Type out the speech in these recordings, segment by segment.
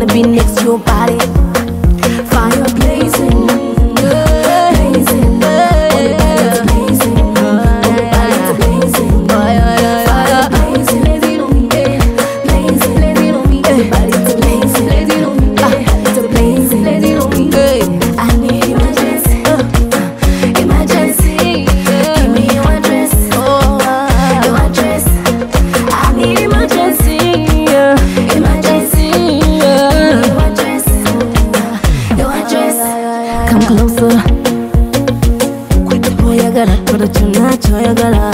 wanna be next to your body. Fire blazing, blazing, blazing, blazing, fire blazing, fire blazing, blazing on me, blazing, blazing on me, everybody to blazing, blazing on me, to blazing, blazing on me. I need emergency, emergency. Give me your address, your address. I need emergency, emergency. Your address, your address. Come closer. Kwita oyagala, kola kyonna kyoyagala.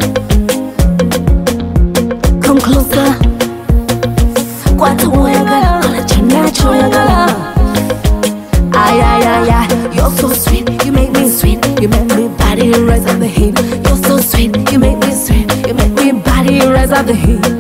Come closer. Kwita oyagala, kola kyonna kyoyagala. Ay, ay, ay, ay. You're so sweet, you make me sweet. You make me body rise up the heat. You're so sweet, you make me sweet. You make me body rise up the heat.